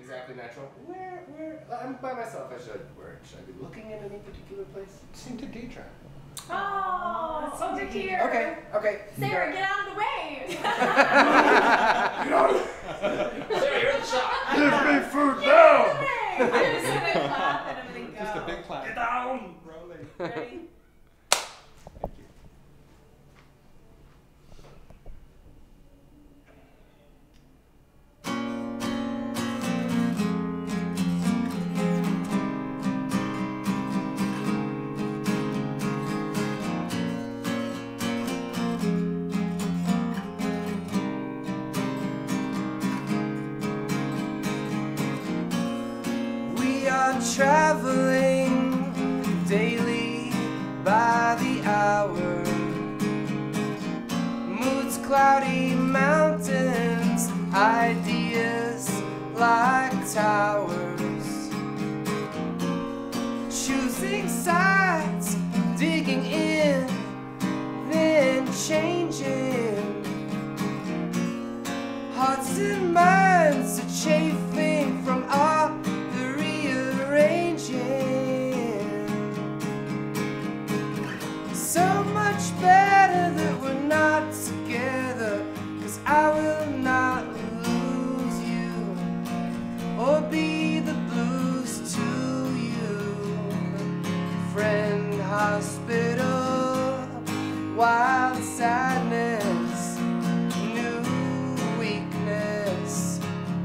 exactly natural. Where? I'm by myself. Where should I be looking in any particular place? Seem to Deidre. Oh, so to hear. Okay. Sarah, get out of the way. Sarah, you're in the shot. Give me food Get now! out of the way. I'm just gonna clap and I'm gonna go. Just a big clap. Get down. Rolling. Ready? Thank you. We are traveling daily by the hour. Moods cloudy, mountains, ideas like towers. Choosing sides, digging in, then changing. Hearts and minds are chafing from all the rearranging. So much better that we're not together, 'cause I will not lose you or be the blues to you. Friend, hospital, wild sadness, new weakness.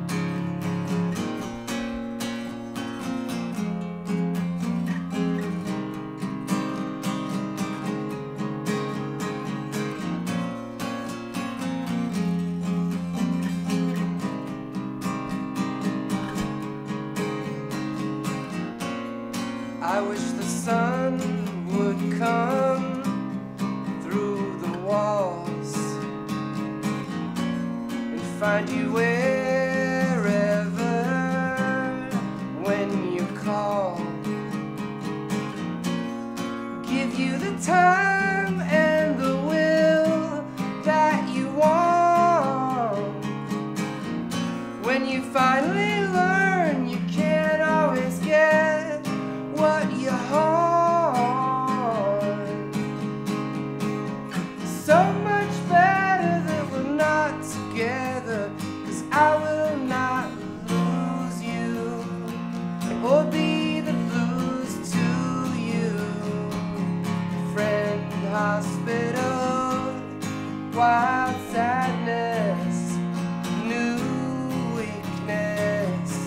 I wish the sun would come through the walls and find you wherever when you call. Give you the time and the will that you want. When you finally learn you can't always get what you want. So much better that we're not together, 'cause I will not lose you or be the blues to you. Friend, hospital, wild sadness, new weakness.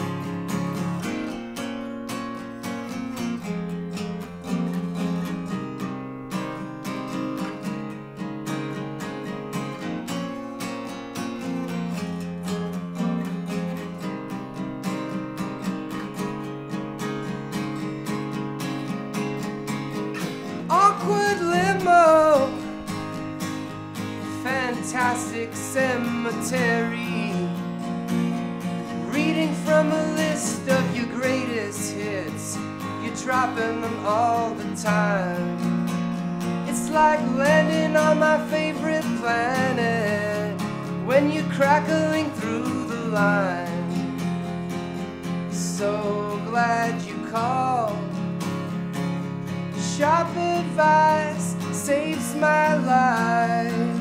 Awkward limo, fantastic cemetery, reading from a list of your greatest hits. You're dropping them all the time. It's like landing on my favorite planet when you're crackling through the line. So glad you called. Sharp advice saves my life.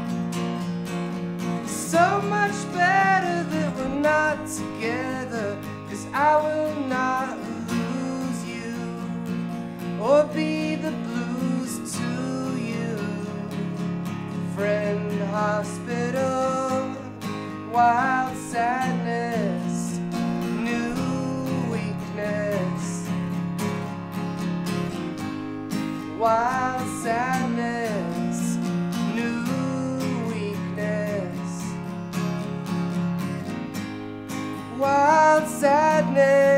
So much better that we're not together, 'cause I will not lose you or be the blues to you. Friend, hospital, wild sadness, new weakness. Wild sadness, new weakness. Wild sadness.